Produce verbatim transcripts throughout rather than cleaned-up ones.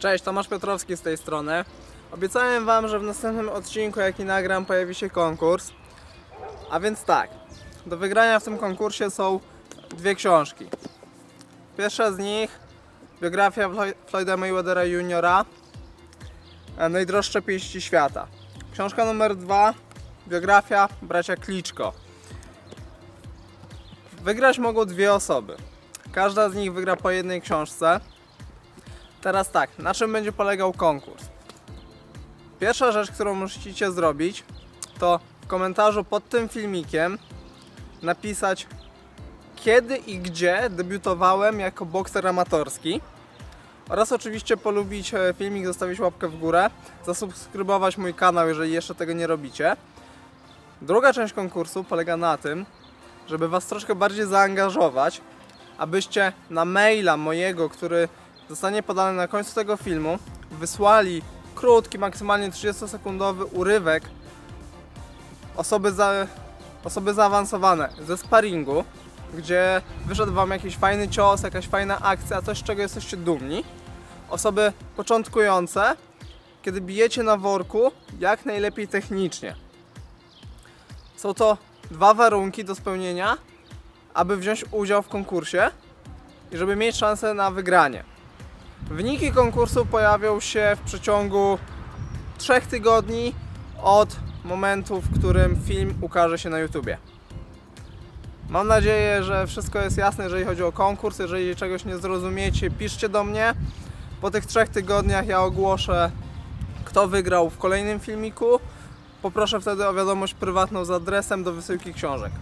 Cześć, Tomasz Piotrowski z tej strony. Obiecałem wam, że w następnym odcinku, jaki nagram, pojawi się konkurs. A więc tak, do wygrania w tym konkursie są dwie książki. Pierwsza z nich, biografia Floyda Mayweathera juniora, Najdroższe pięści świata. Książka numer dwa, biografia bracia Klitschko. Wygrać mogą dwie osoby. Każda z nich wygra po jednej książce. Teraz tak, na czym będzie polegał konkurs? Pierwsza rzecz, którą musicie zrobić, to w komentarzu pod tym filmikiem napisać, kiedy i gdzie debiutowałem jako bokser amatorski, oraz oczywiście polubić filmik, zostawić łapkę w górę, zasubskrybować mój kanał, jeżeli jeszcze tego nie robicie. Druga część konkursu polega na tym, żeby was troszkę bardziej zaangażować, abyście na maila mojego, który zostanie podany na końcu tego filmu, wysłali krótki, maksymalnie trzydziestosekundowy urywek osoby, za, osoby zaawansowane ze sparingu, gdzie wyszedł wam jakiś fajny cios, jakaś fajna akcja, coś, z czego jesteście dumni. Osoby początkujące, kiedy bijecie na worku jak najlepiej technicznie. Są to dwa warunki do spełnienia, aby wziąć udział w konkursie i żeby mieć szansę na wygranie. Wyniki konkursu pojawią się w przeciągu trzech tygodni od momentu, w którym film ukaże się na YouTubie. Mam nadzieję, że wszystko jest jasne, jeżeli chodzi o konkurs. Jeżeli czegoś nie zrozumiecie, piszcie do mnie. Po tych trzech tygodniach ja ogłoszę, kto wygrał w kolejnym filmiku. Poproszę wtedy o wiadomość prywatną z adresem do wysyłki książek.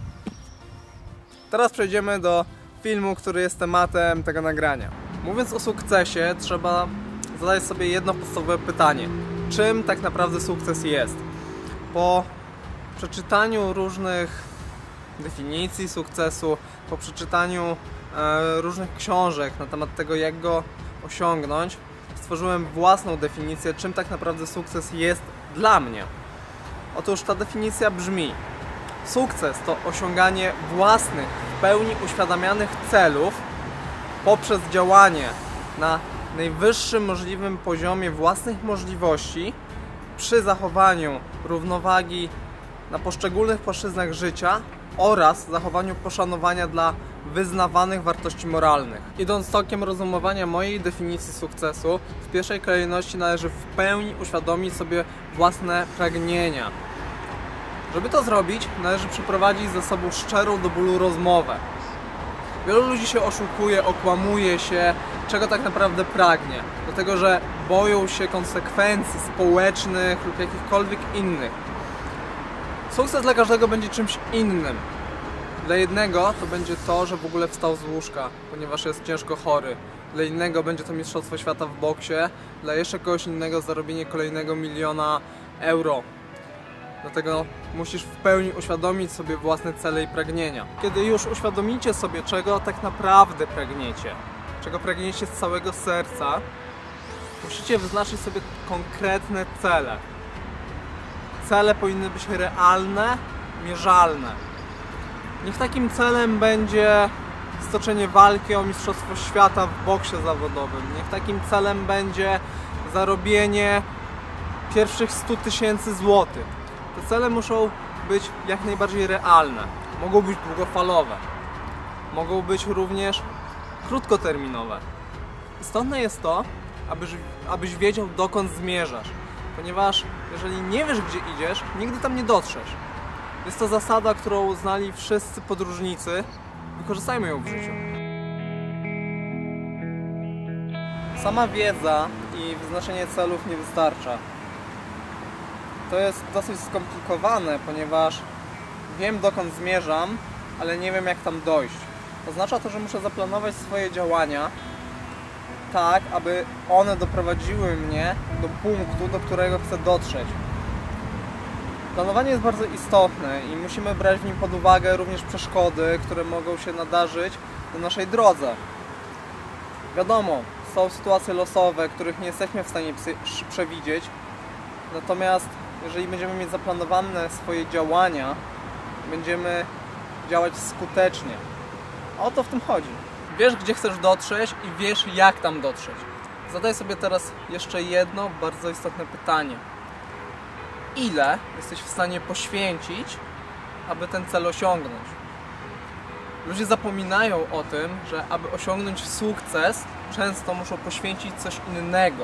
Teraz przejdziemy do filmu, który jest tematem tego nagrania. Mówiąc o sukcesie, trzeba zadać sobie jedno podstawowe pytanie. Czym tak naprawdę sukces jest? Po przeczytaniu różnych definicji sukcesu, po przeczytaniu e, różnych książek na temat tego, jak go osiągnąć, stworzyłem własną definicję, czym tak naprawdę sukces jest dla mnie. Otóż ta definicja brzmi: sukces to osiąganie własnych, w pełni uświadamianych celów poprzez działanie na najwyższym możliwym poziomie własnych możliwości przy zachowaniu równowagi na poszczególnych płaszczyznach życia oraz zachowaniu poszanowania dla wyznawanych wartości moralnych. Idąc tokiem rozumowania mojej definicji sukcesu, w pierwszej kolejności należy w pełni uświadomić sobie własne pragnienia. Żeby to zrobić, należy przeprowadzić ze sobą szczerą do bólu rozmowę. Wielu ludzi się oszukuje, okłamuje się, czego tak naprawdę pragnie. Dlatego, że boją się konsekwencji społecznych lub jakichkolwiek innych. Sukces dla każdego będzie czymś innym. Dla jednego to będzie to, że w ogóle wstał z łóżka, ponieważ jest ciężko chory. Dla innego będzie to mistrzostwo świata w boksie. Dla jeszcze kogoś innego zarobienie kolejnego miliona euro. Dlatego musisz w pełni uświadomić sobie własne cele i pragnienia. Kiedy już uświadomicie sobie, czego tak naprawdę pragniecie, czego pragniecie z całego serca, musicie wyznaczyć sobie konkretne cele. Cele powinny być realne, mierzalne. Niech takim celem będzie stoczenie walki o mistrzostwo świata w boksie zawodowym. Niech takim celem będzie zarobienie pierwszych stu tysięcy złotych. Te cele muszą być jak najbardziej realne. Mogą być długofalowe. Mogą być również krótkoterminowe. Istotne jest to, abyś, abyś wiedział, dokąd zmierzasz. Ponieważ jeżeli nie wiesz, gdzie idziesz, nigdy tam nie dotrzesz. Jest to zasada, którą znali wszyscy podróżnicy. Wykorzystajmy ją w życiu. Sama wiedza i wyznaczenie celów nie wystarcza. To jest dosyć skomplikowane, ponieważ wiem, dokąd zmierzam, ale nie wiem, jak tam dojść. Oznacza to, że muszę zaplanować swoje działania tak, aby one doprowadziły mnie do punktu, do którego chcę dotrzeć. Planowanie jest bardzo istotne i musimy brać w nim pod uwagę również przeszkody, które mogą się nadarzyć na naszej drodze. Wiadomo, są sytuacje losowe, których nie jesteśmy w stanie przewidzieć, natomiast jeżeli będziemy mieć zaplanowane swoje działania, będziemy działać skutecznie. O to w tym chodzi. Wiesz, gdzie chcesz dotrzeć i wiesz, jak tam dotrzeć. Zadaj sobie teraz jeszcze jedno bardzo istotne pytanie. Ile jesteś w stanie poświęcić, aby ten cel osiągnąć? Ludzie zapominają o tym, że aby osiągnąć sukces, często muszą poświęcić coś innego.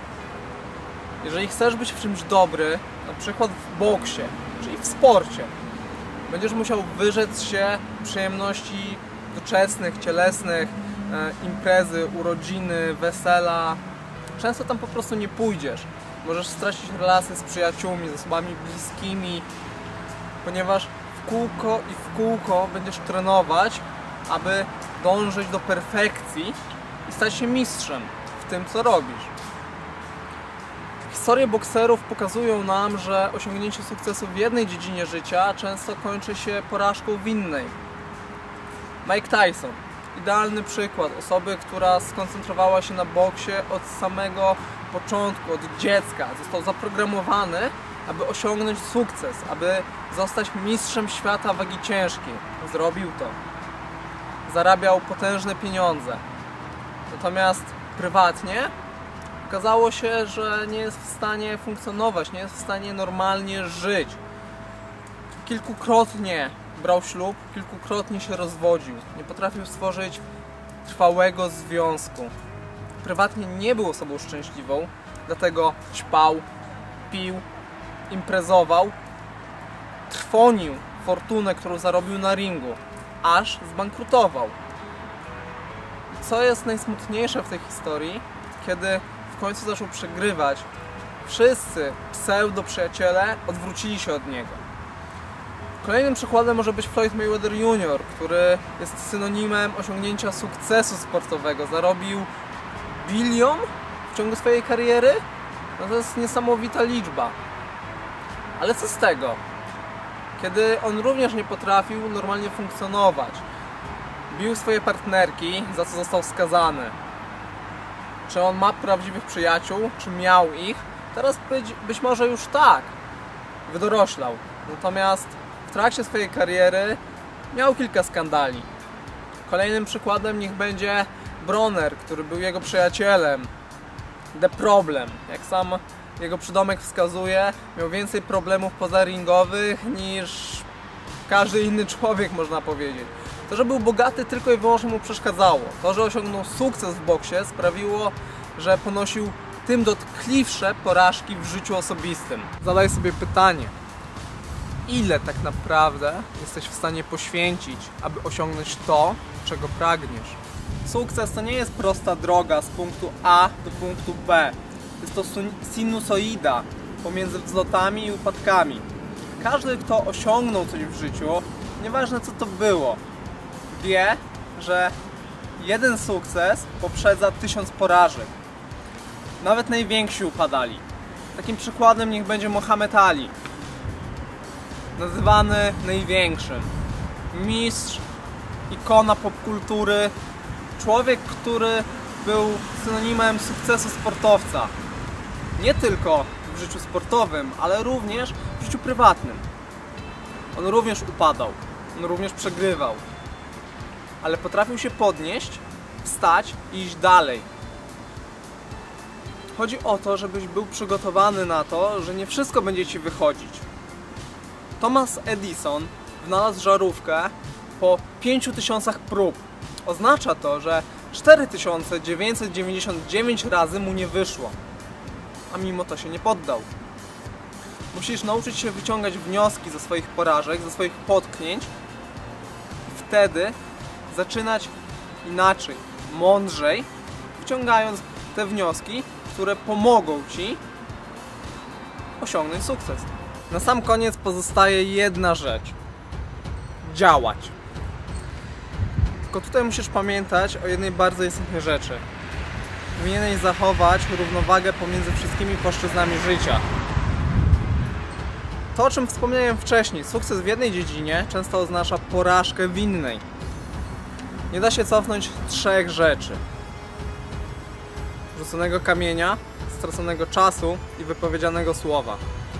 Jeżeli chcesz być w czymś dobry, na przykład w boksie, czyli w sporcie, będziesz musiał wyrzec się przyjemności doczesnych, cielesnych, e, imprezy, urodziny, wesela. Często tam po prostu nie pójdziesz. Możesz stracić relacje z przyjaciółmi, z osobami bliskimi, ponieważ w kółko i w kółko będziesz trenować, aby dążyć do perfekcji i stać się mistrzem w tym, co robisz. Historie bokserów pokazują nam, że osiągnięcie sukcesu w jednej dziedzinie życia często kończy się porażką w innej. Mike Tyson. Idealny przykład osoby, która skoncentrowała się na boksie od samego początku, od dziecka. Został zaprogramowany, aby osiągnąć sukces, aby zostać mistrzem świata wagi ciężkiej. Zrobił to. Zarabiał potężne pieniądze. Natomiast prywatnie okazało się, że nie jest w stanie funkcjonować, nie jest w stanie normalnie żyć. Kilkukrotnie brał ślub, kilkukrotnie się rozwodził. Nie potrafił stworzyć trwałego związku. Prywatnie nie był osobą szczęśliwą, dlatego ćpał, pił, imprezował, trwonił fortunę, którą zarobił na ringu, aż zbankrutował. Co jest najsmutniejsze w tej historii, kiedy w końcu zaczął przegrywać, wszyscy pseudo-przyjaciele odwrócili się od niego. Kolejnym przykładem może być Floyd Mayweather junior, który jest synonimem osiągnięcia sukcesu sportowego. Zarobił bilion w ciągu swojej kariery? No to jest niesamowita liczba. Ale co z tego? Kiedy on również nie potrafił normalnie funkcjonować. Bił swoje partnerki, za co został skazany. Czy on ma prawdziwych przyjaciół? Czy miał ich? Teraz być, być może już tak. Wydoroślał. Natomiast w trakcie swojej kariery miał kilka skandali. Kolejnym przykładem niech będzie Broner, który był jego przyjacielem. The Problem. Jak sam jego przydomek wskazuje, miał więcej problemów pozaringowych niż każdy inny człowiek, można powiedzieć. To, że był bogaty, tylko i wyłącznie mu przeszkadzało. To, że osiągnął sukces w boksie, sprawiło, że ponosił tym dotkliwsze porażki w życiu osobistym. Zadaj sobie pytanie, ile tak naprawdę jesteś w stanie poświęcić, aby osiągnąć to, czego pragniesz? Sukces to nie jest prosta droga z punktu A do punktu B. Jest to sinusoida pomiędzy wzlotami i upadkami. Każdy, kto osiągnął coś w życiu, nieważne co to było, wie, że jeden sukces poprzedza tysiąc porażek. Nawet najwięksi upadali. Takim przykładem niech będzie Muhammad Ali, nazywany największym. Mistrz, ikona popkultury, człowiek, który był synonimem sukcesu sportowca. Nie tylko w życiu sportowym, ale również w życiu prywatnym. On również upadał, on również przegrywał. Ale potrafił się podnieść, wstać i iść dalej. Chodzi o to, żebyś był przygotowany na to, że nie wszystko będzie ci wychodzić. Thomas Edison wynalazł żarówkę po pięciu tysiącach prób. Oznacza to, że cztery tysiące dziewięćset dziewięćdziesiąt dziewięć razy mu nie wyszło. A mimo to się nie poddał. Musisz nauczyć się wyciągać wnioski ze swoich porażek, ze swoich potknięć. I wtedy zaczynać inaczej, mądrzej, wyciągając te wnioski, które pomogą ci osiągnąć sukces. Na sam koniec pozostaje jedna rzecz. Działać. Tylko tutaj musisz pamiętać o jednej bardzo istotnej rzeczy. Powinieneś zachować równowagę pomiędzy wszystkimi płaszczyznami życia. To, o czym wspomniałem wcześniej, sukces w jednej dziedzinie często oznacza porażkę w innej. Nie da się cofnąć trzech rzeczy. Rzuconego kamienia, straconego czasu i wypowiedzianego słowa.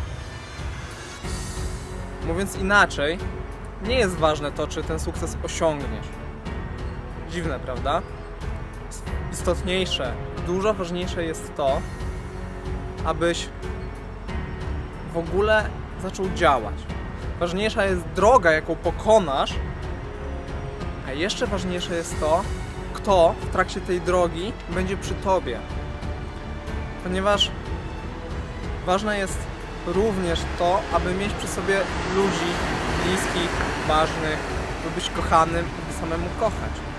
Mówiąc inaczej, nie jest ważne to, czy ten sukces osiągniesz. Dziwne, prawda? istotniejsze, dużo ważniejsze jest to, abyś w ogóle zaczął działać. Ważniejsza jest droga, jaką pokonasz, a jeszcze ważniejsze jest to, kto w trakcie tej drogi będzie przy tobie. Ponieważ ważne jest również to, aby mieć przy sobie ludzi bliskich, ważnych, by być kochanym, by samemu kochać.